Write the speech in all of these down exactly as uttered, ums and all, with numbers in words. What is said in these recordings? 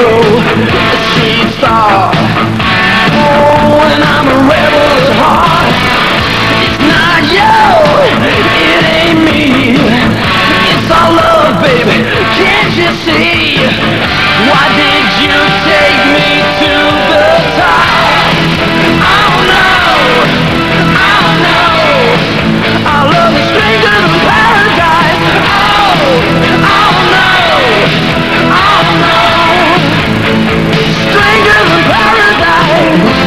street star. Oh, and I'm a rebel at heart. It's not you, it ain't me. It's all love, baby, can't you see? Why did you take me to the top? Oh no, oh no, our love is stranger than paradise. Oh, oh no, oh no, stranger than paradise.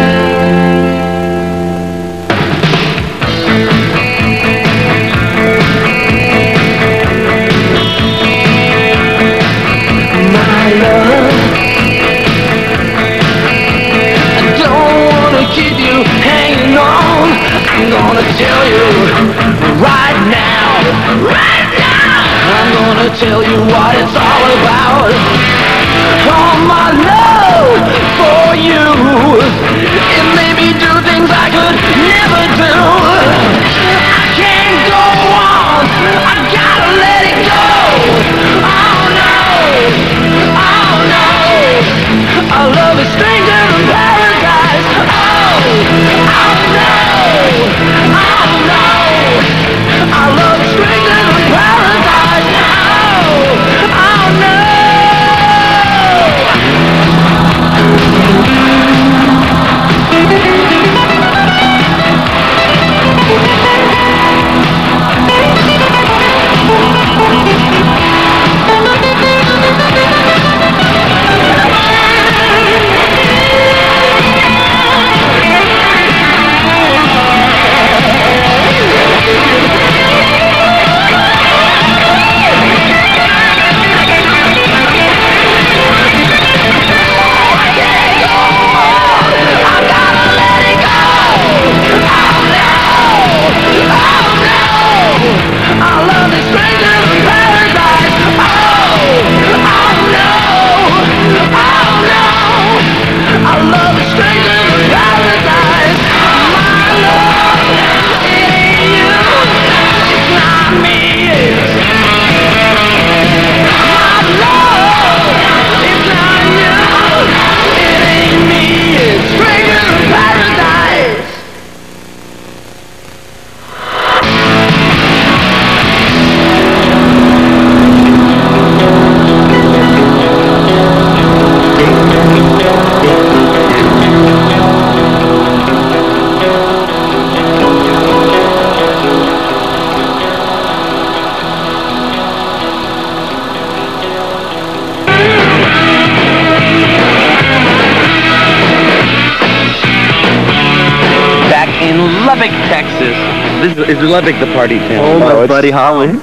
Keep you hanging on. I'm gonna tell you right now, right now. I'm gonna tell you what it's all about. All my love for you, it made me do things I could never do. I can't go on, I gotta let it go. Oh no, oh no, our love is stranger than paradise. Oh no, oh no, our love is stranger than paradise. Oh, oh no. Lubbock, Texas. This is, is Lubbock the party town? Oh, my oh, buddy Holly.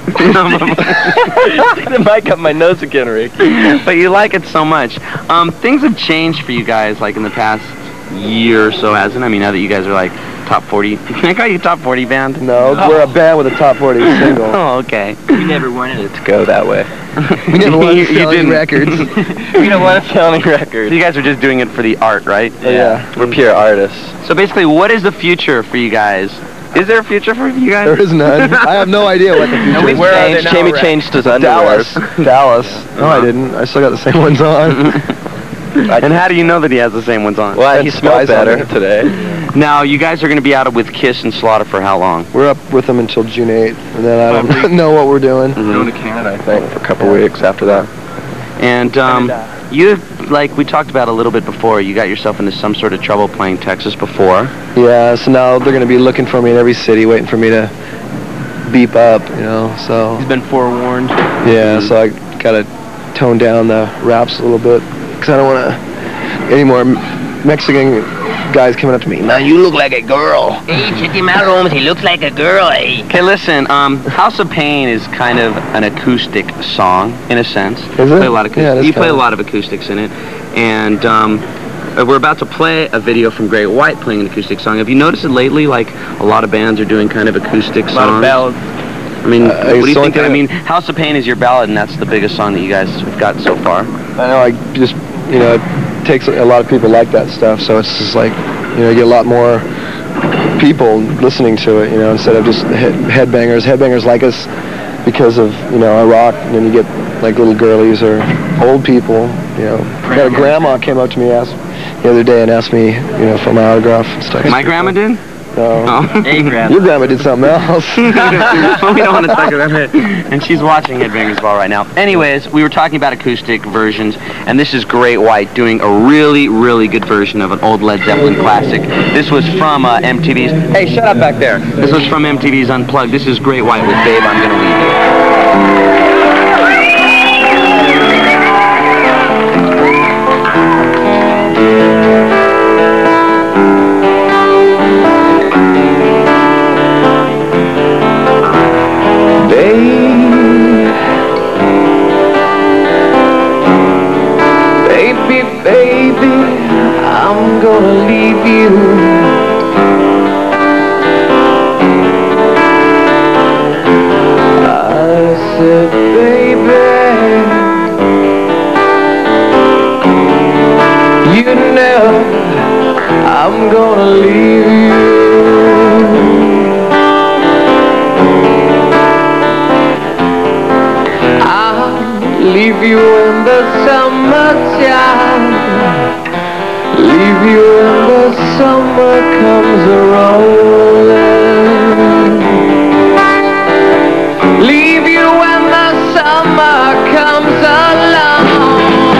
Stick the mic up my nose again, Rick. But you like it so much. Um, things have changed for you guys, like in the past year or so, hasn't it? I mean, now that you guys are like top forty. Can I call you a top forty band? No, oh. We're a band with a top forty single. Oh, okay. We never wanted it to go that way. We never wanted to sell any records. We don't want to sell any records. So you guys are just doing it for the art, right? Yeah. yeah. We're pure artists. So basically, what is the future for you guys? Is there a future for you guys? There is none. I have no idea what the future no, is. Where are they now? Jamie changed his underwear. Dallas. Dallas. No, I didn't. I still got the same ones on. And how do you know that he has the same ones on? Well, he smelled better today. Now, you guys are going to be out with Kiss and Slaughter for how long? We're up with them until June eighth, and then I don't know what we're doing. Mm-hmm. Going to Canada, I think, for a couple weeks after that. And um, you, like we talked about a little bit before, you got yourself into some sort of trouble playing Texas before. Yeah, so now they're going to be looking for me in every city, waiting for me to beep up, you know, so. He's been forewarned. Yeah, mm-hmm. So I got to tone down the raps a little bit, because I don't want to any more Mexican guys coming up to me. Man, you look like a girl. Hey, check him out, Holmes. He looks like a girl, eh? Okay, listen, um, House of Pain is kind of an acoustic song, in a sense. Is it? Play a lot of yeah, you play a lot of acoustics in it. And um, we're about to play a video from Great White playing an acoustic song. Have you noticed it lately? Like, a lot of bands are doing kind of acoustic songs. A lot of ballads. I mean, uh, what do you think? I mean, House of Pain is your ballad, and that's the biggest song that you guys have got so far. I know, I just, you know, it takes a lot of people like that stuff, so it's just like, you know, you get a lot more people listening to it, you know, instead of just head, headbangers. Headbangers like us because of, you know, our rock, and then you get like little girlies or old people, you know, got a grandma came up to me asked the other day and asked me, you know, for my autograph and stuff. My grandma did? No. Oh. Hey, Grandma. Your grandma did something else. Well, we don't want to talk about it. And she's watching Headbangers Ball right now. Anyways, we were talking about acoustic versions, and this is Great White doing a really, really good version of an old Led Zeppelin classic. This was from uh, M T V's... Hey, shut up back there. This was from M T V's Unplugged. This is Great White with Babe, I'm Gonna Leave You. Baby, I'm gonna leave you. I said, baby, you know I'm gonna leave you. I'll leave you in the summertime. Leave you when the summer comes a-rolling. Leave you when the summer comes along.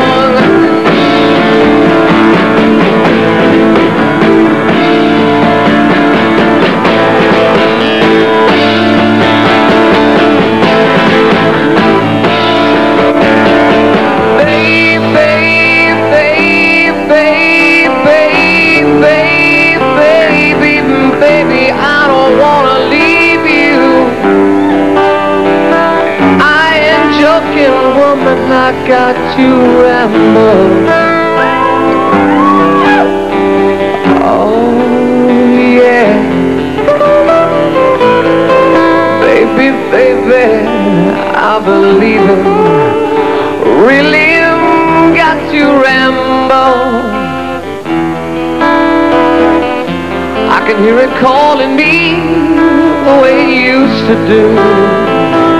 I got to ramble. Oh yeah, baby, baby, I believe it. Really got to ramble. I can hear it calling me the way it used to do.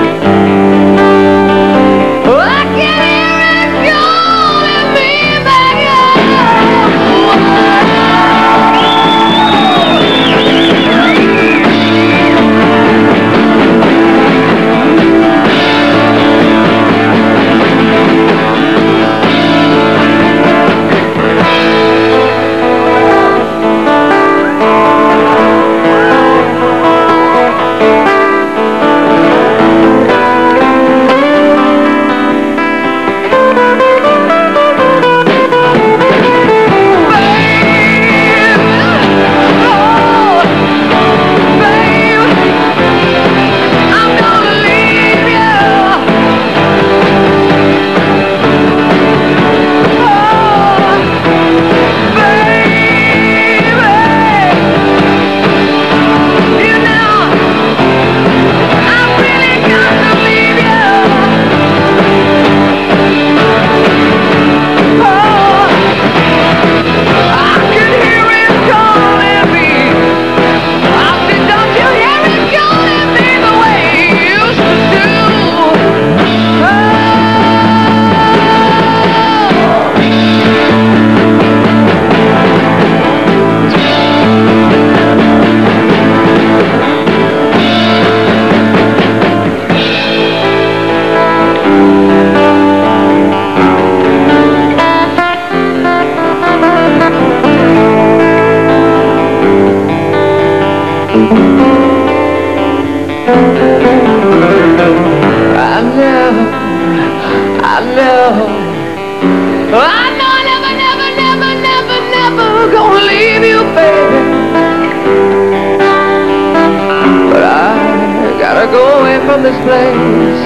This place,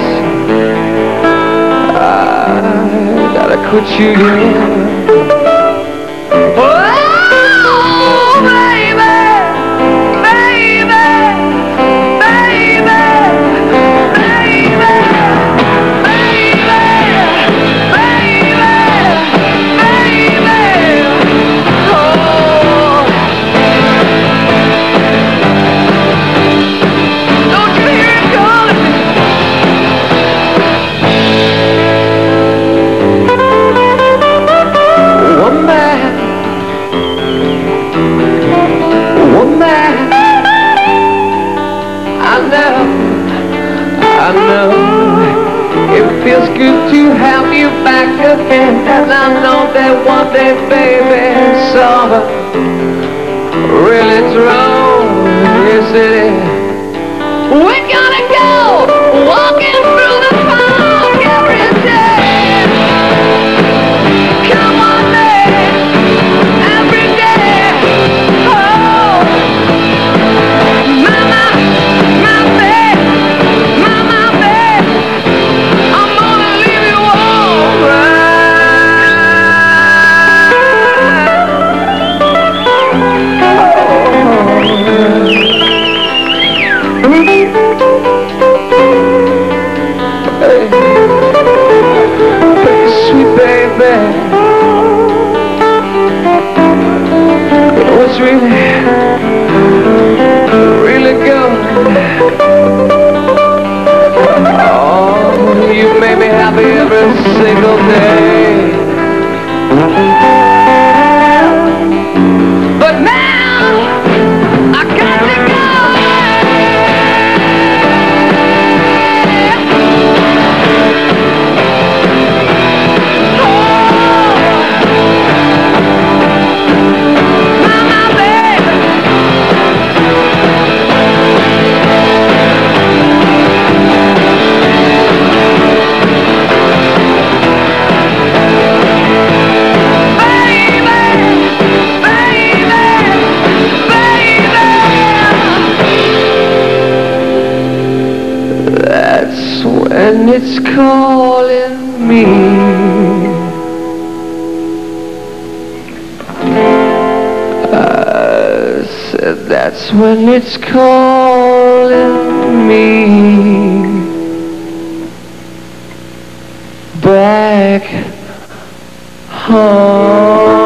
I gotta quit you here. Oh, baby, baby, baby, baby, baby, baby, oh. Don't you hear it calling me? And I know that one day, baby, summer really through. Yes, it is. We're gonna go walking through the park every day. Come on, man, every day. Oh, mama, my babe, mama, babe, I'm gonna leave you sweet baby, it was really, really good. Oh, you made me happy every single day. But now I got to go. And it's calling me. I said that's when it's calling me back home.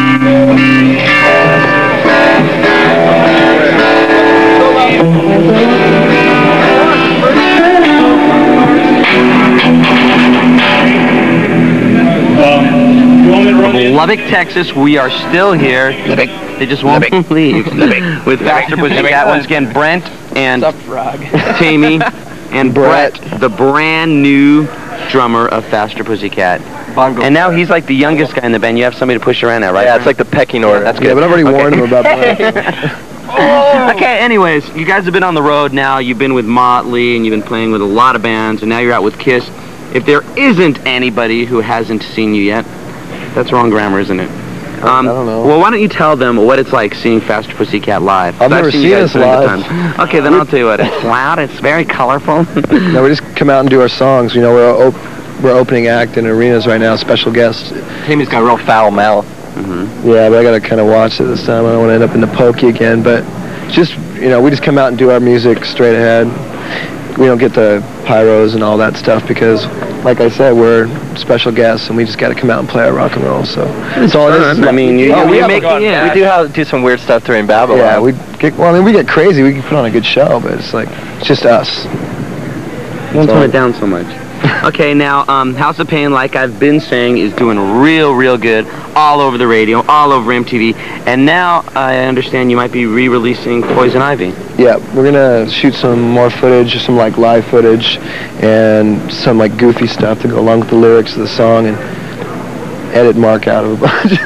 Lubbock, Texas, we are still here. Lubbock. They just won't Lubbock. leave. Lubbock. With Faster Pussycat, once again, Brent and Frog. Tammy and Brett, the brand new drummer of Faster Pussycat. Bongo. And now he's like the youngest guy in the band. You have somebody to push around now, right? Yeah, it's like the pecking order. That's Yeah, good. but I've already Okay. warned him about that. Okay, anyways, you guys have been on the road now. You've been with Motley, and you've been playing with a lot of bands, and now you're out with Kiss. If there isn't anybody who hasn't seen you yet, that's wrong grammar, isn't it? Um, I don't know. Well, why don't you tell them what it's like seeing Faster Pussycat live? I've never you seen guys us plenty of live. times. Okay, then I'll tell you what. It's loud. It's very colorful. No, we just come out and do our songs. You know, we're op we're opening act in arenas right now, special guests. Tammy's got a real foul mouth. Mm-hmm. Yeah, but I gotta kind of watch it this time. I don't want to end up in the pokey again. But just, you know, we just come out and do our music straight ahead. We don't get the pyros and all that stuff because, like I said, we're special guests and we just got to come out and play our rock and roll. So that's all it is. I mean, you, Oh, you we make have a- yeah. We do have do some weird stuff during Babylon. Yeah, we get. Well, I mean, we get crazy. We can put on a good show, but it's like it's just us. Don't So- tone it down so much. Okay, now, um, House of Pain, like I've been saying, is doing real, real good all over the radio, all over M T V. And now I understand you might be re-releasing Poison Ivy. Yeah, we're gonna shoot some more footage, some like live footage, and some like goofy stuff to go along with the lyrics of the song, and edit Mark out of a bunch.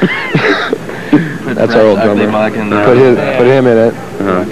That's our old drummer. Put his, put him in it,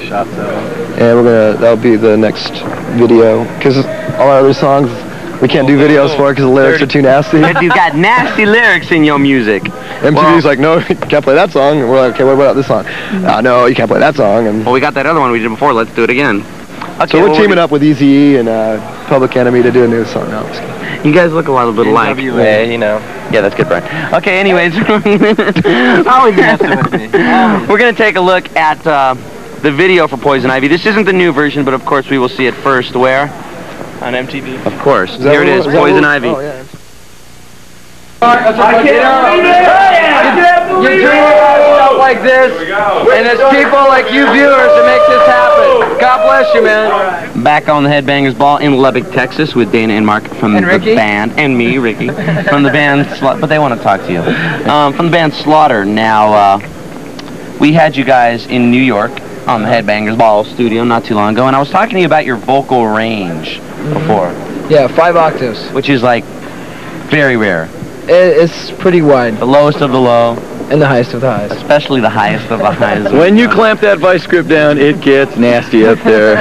and we're gonna. That'll be the next video, because all our other songs we can't do videos for because the lyrics are too nasty. But you've got nasty lyrics in your music. M T V's like, no, you can't play that song. And we're like, okay, what about this song? Uh, no, you can't play that song. And Well, we got that other one we did before. Let's do it again. Okay, so we're well, teaming up with Eazy-E and uh, Public Enemy to do a new song. No, I'm just kidding. You guys look a lot, a bit alike. Yeah, you know. Yeah, that's good, Brian. Okay, anyways. Always messing with me. Always. We're going to take a look at uh, the video for Poison Ivy. This isn't the new version, but of course we will see it first. Where? On M T V. Of course. Is that Here it what- is, is that Poison what- Ivy. Oh, yeah. You do stuff like this, and it's people like you viewers that make this happen. God bless you, man. Back on the Headbangers Ball in Lubbock, Texas, with Dana and Mark from And the Ricky? band, and me, Ricky, from the band, Sla- but they want to talk to you. Um, from the band Slaughter. Now, uh, we had you guys in New York on the Headbangers Ball studio not too long ago, and I was talking to you about your vocal range before, Yeah, five octaves. which is like very rare. It, it's pretty wide, The lowest of the low, and the highest of the highs. especially the highest of the highs. When you clamp that vice grip down, it gets nasty up there.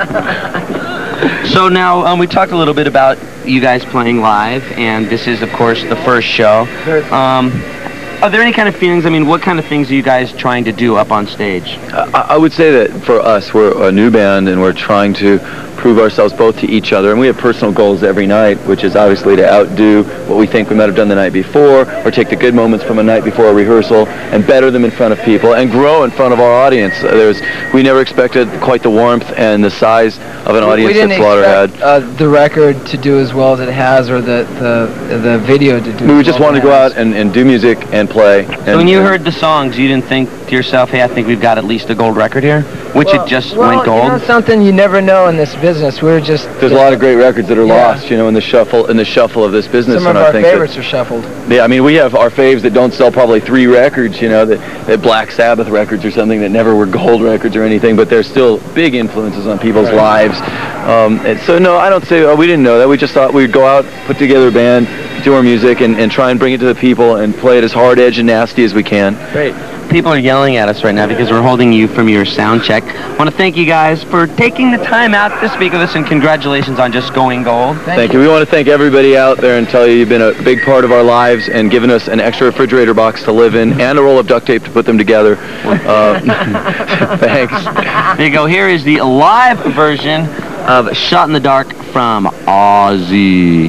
So now um, we talked a little bit about you guys playing live, and this is, of course, the first show. Um, are there any kind of feelings? I mean, what kind of things are you guys trying to do up on stage? I, I would say that for us, we're a new band and we're trying to prove ourselves both to each other, and we have personal goals every night, which is obviously to outdo what we think we might have done the night before, or take the good moments from a night before a rehearsal and better them in front of people and grow in front of our audience. Uh, There's, we never expected quite the warmth and the size of an We audience didn't that Slaughter expect had. uh, the record to do as well as it has, or the the the video to do. We as just well wanted as to go it out has. and, and do music and play. So And, when you heard the songs, you didn't think to yourself, hey, I think we've got at least a gold record here? Which well, it just well, went gold? You know something you never know in this business. We were just there's a lot of great records that are Yeah. lost, you know, in the shuffle in the shuffle of this business. some of and I our think that- favorites are shuffled. Yeah, I mean, we have our faves that don't sell probably three records, you know, that, that Black Sabbath records or something that never were gold records or anything, but they're still big influences on people's lives. Um, and so, no, I don't say, oh, we didn't know that. We just thought we'd go out, put together a band, do our music, and, and try and bring it to the people and play it as hard edge and nasty as we can. Great. People are yelling at us right now because we're holding you from your sound check. I want to thank you guys for taking the time out to speak with us, and congratulations on just going gold. Thank, Thank you. We want to thank everybody out there and tell you you've been a big part of our lives and given us an extra refrigerator box to live in and a roll of duct tape to put them together. Uh, thanks. There you go. Here is the live version of Shot in the Dark from Ozzy.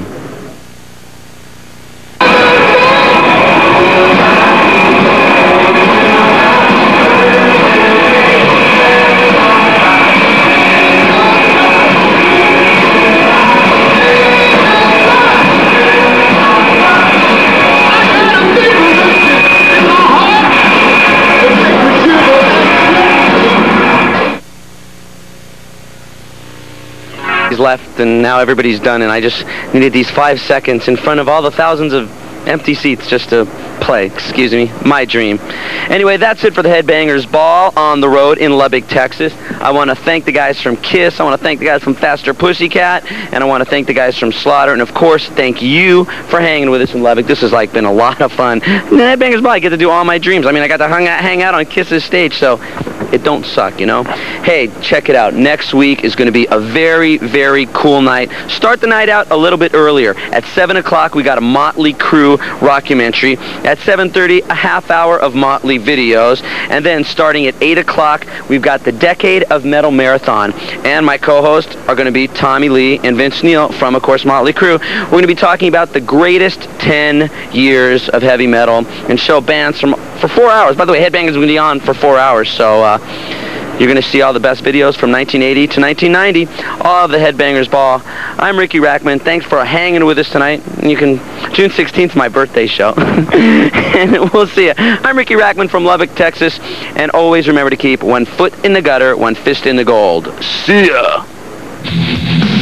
In the heart left, and now everybody's done, and I just needed these five seconds in front of all the thousands of empty seats just to play. Excuse me. My dream. Anyway, that's it for the Headbangers Ball on the road in Lubbock, Texas. I want to thank the guys from KISS. I want to thank the guys from Faster Pussycat. And I want to thank the guys from Slaughter. And, of course, thank you for hanging with us in Lubbock. This has, like, been a lot of fun. And the Headbangers Ball, I get to do all my dreams. I mean, I got to hang out, hang out on KISS's stage, so it don't suck, you know? Hey, check it out. Next week is going to be a very, very cool night. Start the night out a little bit earlier. At seven o'clock, we got a Motley Crue rockumentary. At seven thirty, a half hour of Motley videos. And then starting at eight o'clock, we've got the Decade of Metal Marathon. And my co-hosts are going to be Tommy Lee and Vince Neil from, of course, Motley Crue. We're going to be talking about the greatest ten years of heavy metal and show bands from for four hours. By the way, Headbangers is going to be on for four hours, so uh, you're going to see all the best videos from nineteen eighty to nineteen ninety of the Headbangers Ball. I'm Ricky Rackman. Thanks for hanging with us tonight. And you can June sixteenth, my birthday show, and we'll see you. I'm Ricky Rackman from Lubbock, Texas, and always remember to keep one foot in the gutter, one fist in the gold. See ya.